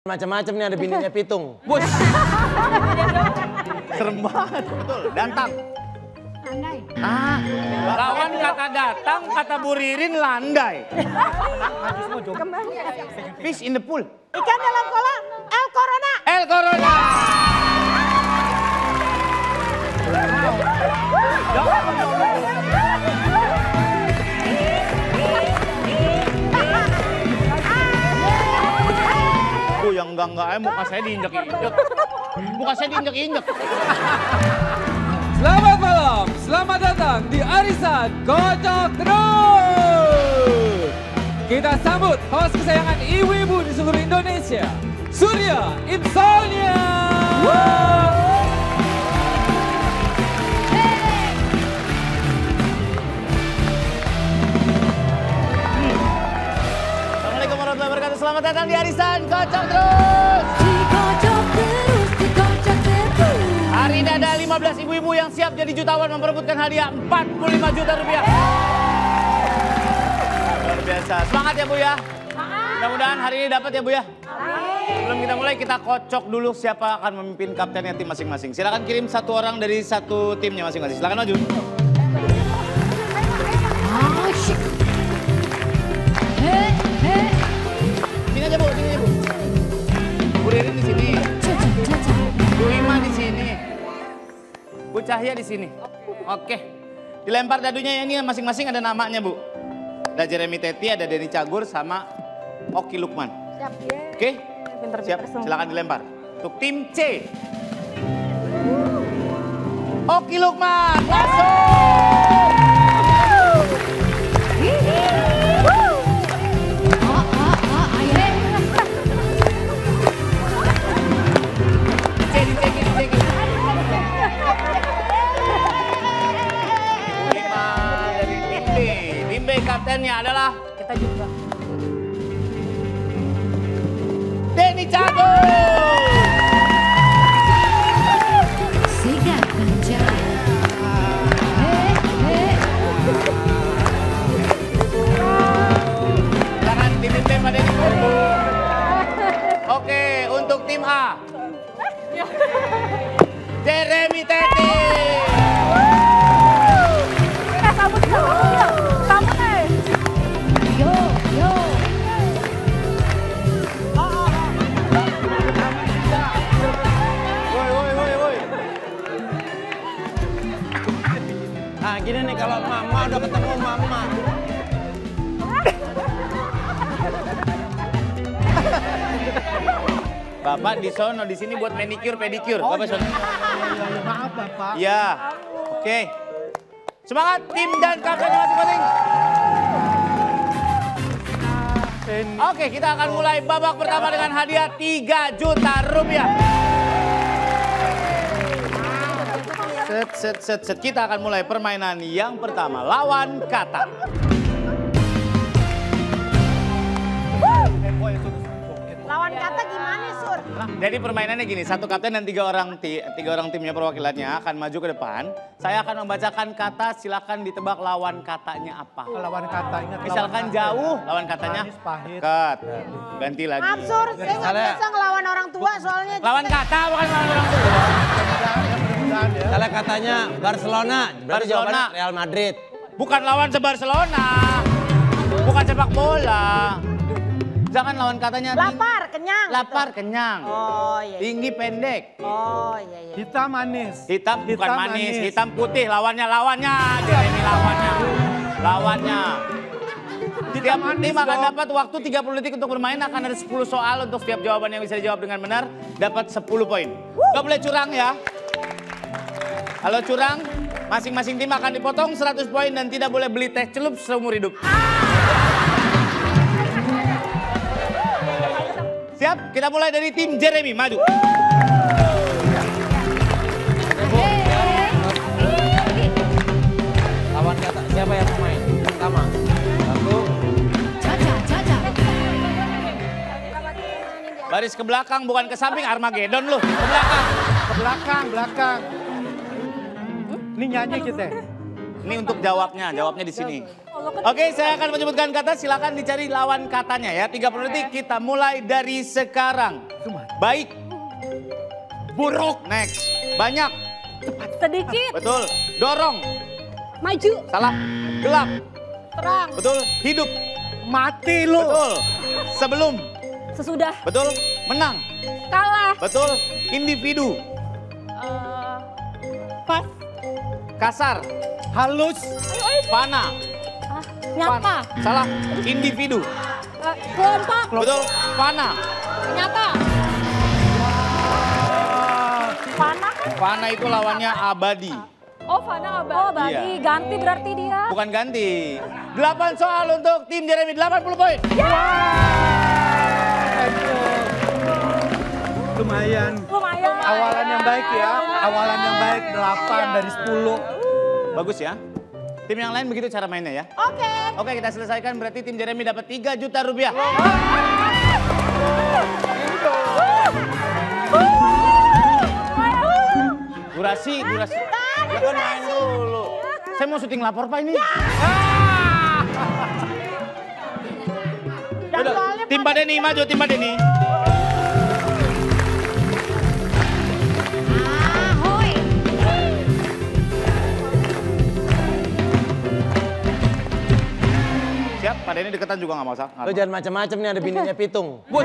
Macam-macam nih, ada bininya Pitung. Bos. Serem banget. Betul, datang. Landai. Lawan kata datang, kata Bu Ririn landai. Fish in the pool. Ikan dalam kolam. El Corona. El Corona. Yang enggak muka saya diinjek-injek. Muka saya diinjek-injek. Selamat malam, selamat datang di Arisan Kocok Terus. Kita sambut host kesayangan ibu-ibu di seluruh Indonesia, Surya Insomnia. Assalamualaikum warahmatullahi wabarakatuh. Selamat datang di Arisan Kocok Terus. Dikocok terus, dikocok terus. Hari ini ada 15 ibu-ibu yang siap jadi jutawan memperebutkan hadiah 45 juta rupiah. Luar biasa. Semangat ya Bu ya. Mudah-mudahan hari ini dapat ya Bu ya. Sebelum kita mulai, kita kocok dulu siapa akan memimpin kaptennya tim masing-masing. Silakan kirim satu orang dari satu timnya masing-masing. Silakan maju. Sini aja Bu, sini aja Bu. Bu Ririn di sini. Bu Ima di sini. Bu Cahya di sini. Oke. Dilempar dadunya, ini masing-masing ada namanya Bu. Ada Jeremy Teti, ada Denny Cagur, sama Oki Lukman. Siap. Oke? Siap, silakan dilempar. Untuk tim C. Oki Lukman, masuk! Kaptennya adalah Kita juga. Denny Cagur. Sigat penjara. Silakan dipimpin Pak Denny. Oke, untuk tim A. Jeremy Teti. Nah gini nih, kalau mama udah ketemu mama. Bapak di sono, di sini buat manicure pedicure. Bapak sono. Maaf Bapak. Ya. Oke. Semangat tim dan kaptennya masing-masing. Oke, kita akan mulai babak pertama dengan hadiah 3 juta rupiah. Set. Kita akan mulai permainan yang pertama. Lawan kata. Lawan kata gimana, Sur? Jadi permainannya gini, satu kapten dan tiga orang timnya perwakilannya akan maju ke depan. Saya akan membacakan kata, silakan ditebak lawan katanya apa. Lawan kata, ingat Misalkan lawan jauh, lawan katanya manis, pahit. ket. Ganti lagi. Maaf, Sur. Saya nggak bisa ngelawan orang tua soalnya. Lawan kata bukan lawan orang tua. Mudah-mudahan ya. Kalau katanya Barcelona, berarti Barcelona. jawabannya Real Madrid. Bukan lawan Barcelona. Bukan sepak bola. Jangan lawan katanya Lapar, kenyang. lapar, kenyang. Oh iya. Tinggi, pendek. Oh iya. Hitam manis. Hitam bukan manis, hitam putih. Lawannya. Jeremy lawannya. Setiap tim akan dapat waktu 30 detik untuk bermain. Akan ada 10 soal untuk setiap jawaban yang bisa dijawab dengan benar. Dapat 10 poin. Gak boleh curang ya. Kalau curang, masing-masing tim akan dipotong 100 poin dan tidak boleh beli teh celup seumur hidup. Siap? Kita mulai dari tim Jeremy, maju. Lawan kata, siapa yang mau main? Pertama. Satu. Caca. Baris ke belakang, bukan ke samping. Armageddon lu, ke belakang. Ke belakang. Ini nyanyi kita. Ini untuk jawabnya di sini. Oke, saya akan menyebutkan kata, silakan dicari lawan katanya ya. 30 detik, kita mulai dari sekarang. Baik. Buruk. Next. Banyak. Sedikit. Betul. Dorong. Maju. Salah. Gelap. Terang. Betul. Hidup. Mati lu. Betul. Sebelum. Sesudah. Betul. Menang. Kalah. Betul. Individu. Pas. Kasar. Halus. Fana. Nyata. Salah. Individu. Kelompok. Betul. Fana. Nyata. Fana kan? Fana itu lawannya abadi. Oh, Fana abadi. Oh, abadi. Iya. Ganti berarti dia. Bukan ganti. 8 soal untuk tim Jeremy, 80 poin. Lumayan. Lumayan. Awalan yang baik ya. Awalan yang baik 8 dari 10. Bagus ya. Tim yang lain begitu cara mainnya ya. Oke. Oke, kita selesaikan, berarti tim Jeremy dapat 3 juta rupiah. Durasi. Ya kan main dulu. Saya mau syuting lapor Pak ini. Udah, tim Pak Denny maju, tim Pak Denny. Siap, Pak Denny deketan juga nggak masalah. Lo jangan macam-macam nih, ada bininya Pitung. Bos.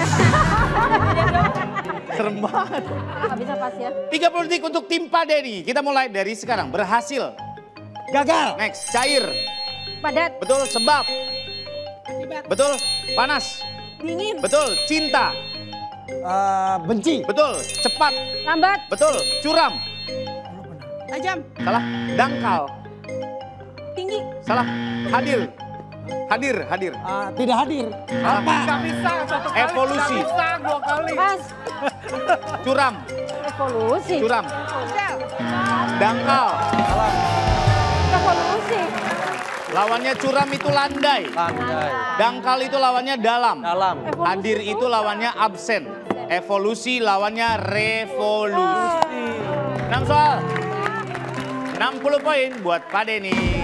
Serem banget. Nggak bisa pas ya. 30 detik untuk tim Pak Denny. Kita mulai dari sekarang. Berhasil. Gagal. Next, cair. Padat. Betul, sebab. Betul, panas. Dingin. Betul, cinta. Benci. Betul, cepat. Lambat. Betul, curam. Tajam. Salah, dangkal. Tinggi. Salah, hadir. Hadir. Tidak hadir. Salah, Gak bisa satu kali. Evolusi. Gak bisa 2 kali. Pas. curam. Evolusi. Curam. Dangkal. Evolusi. Lawannya curam itu landai. Landai. Dangkal itu lawannya dalam. Dalam. Hadir itu lawannya absen. Evolusi lawannya revolusi. 6 soal. 60 poin buat Pak Denny.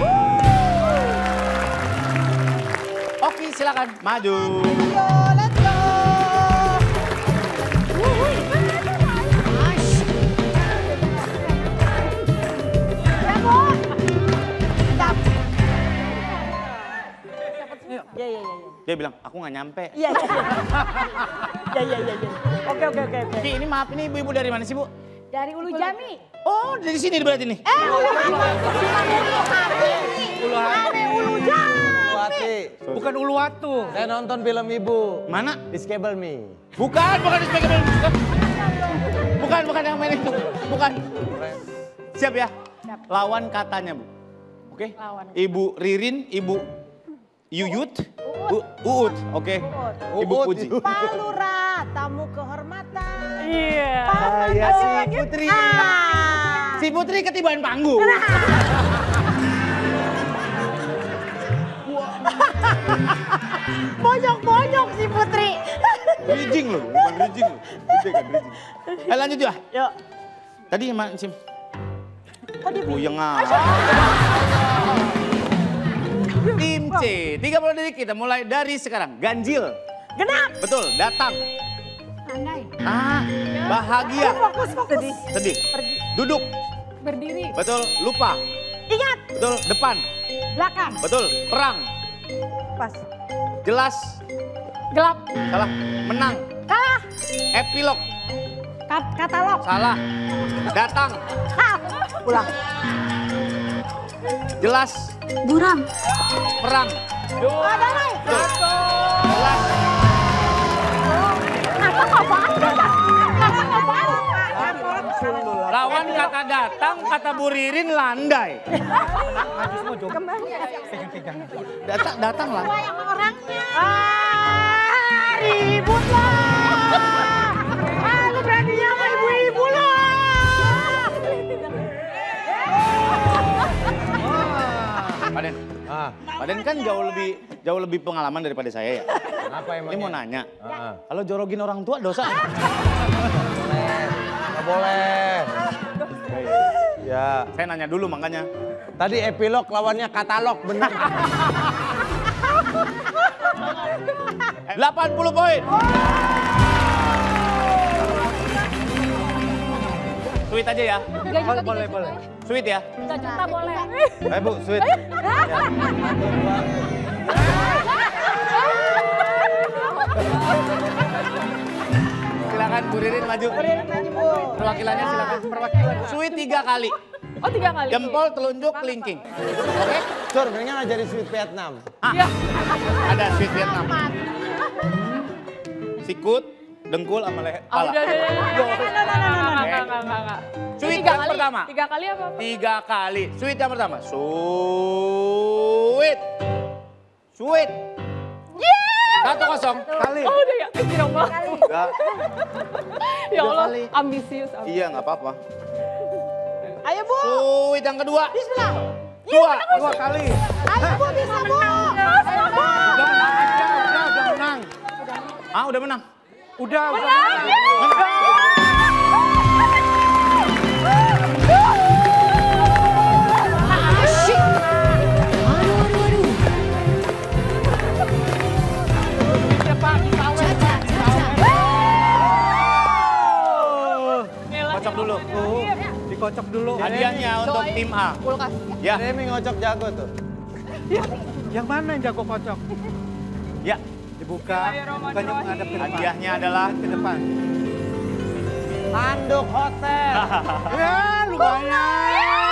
Oke, silakan maju. Let's go. Ya. Dia bilang, aku nggak nyampe. Iya. Oke. Ki, ini maaf, ini ibu-ibu dari mana sih, Bu? Dari Ulu Jami. Oh, dari sini berarti nih. Ulu Jami. Wati. Bukan Uluwatu. Saya nonton film ibu. Mana? Disable Me. Bukan di Spaghetti. Bukan yang main itu. Bukan. Siap ya? Lawan katanya, Bu. Oke? Lawan. Ibu Ririn, Ibu Yuyut, Uut. Oke. Ibu Uut. Puji. Pak Lurah, tamu kehormatan. Iya. Saya si Putri. Si Putri ketiban panggung. Bonyok-bonyok si Putri. Bridging loh, bukan bridging loh. Gede kan bridging. Lanjut ya. Yuk. Tadi sama Sim. Kok dia Puyeng aja. Tim C, 30 detik kita mulai dari sekarang. Ganjil. genap? Betul, datang. Andai. Bahagia. Fokus. Sedih. Duduk. Berdiri. Betul, lupa. Ingat. Betul, depan. Belakang. Betul, perang. Pas. Jelas. Gelap. Salah. Menang. Kalah. Epilog. Katalog. Salah. Datang. Ulang. Jelas. Buram. Perang. Damai. Betul. Jelas. Lawan kata datang, kata Bu Ririn landai. Datang lah. Yang orangnya. Ribut lah. Lu beraninya sama ibu-ibu lah. Paden. Paden kan jauh lebih pengalaman daripada saya ya. Kenapa emang? Ini mau nanya. Kalau jorogin orang tua dosa? Nggak boleh. Ya. Saya nanya dulu makanya. Tadi epilog lawannya katalog, bener. 80 poin. Sweet aja ya. Boleh, boleh. Sweet ya. 3 juta boleh. Ayo Bu, sweet. Silakan Bu Ririn maju. Perwakilannya silakan. Sweet 3 kali. Oh 3 kali. Jempol, telunjuk, kelingking. Oke? Sur, mendingan ngajarin sweet Vietnam. Ada sweet Vietnam. Sikut, dengkul sama leher. Pala. Enggak. Sweet yang pertama. 3 kali apa? 3 kali. Sweet yang pertama. Sweet. Sweet. 1-0. Kali. Oh udah ya. Ya Allah. Enggak. Ya Allah. kali. Ambisius. Iya, nggak apa-apa. Ayo Bu. Sweet yang kedua. Bismillah. 2 kali. Ayo Bu bisa Bu. Udah menang. Ah, udah menang. Udah. Kocok dulu. Dikocok dulu. Hadiahnya untuk tim A. Kulkas. Ya, Remi ngocok jago tuh. Yang mana yang jago kocok? ya. Dibuka, bukannya menghadap ke depan. Hadiahnya adalah ke depan. Handuk hotel. Ya, lumayan.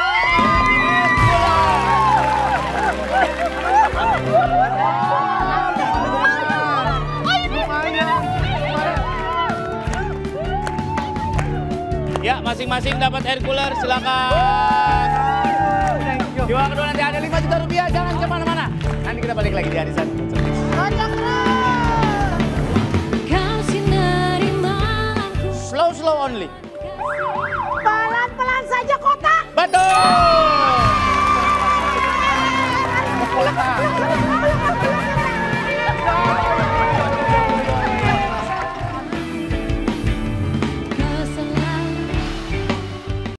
Ya, masing-masing dapat air cooler, silakan. Juara kedua nanti ada 5 juta rupiah, jangan kemana-mana. Nanti kita balik lagi di Arisan. Slow only. Pelan-pelan saja kotak. Betul.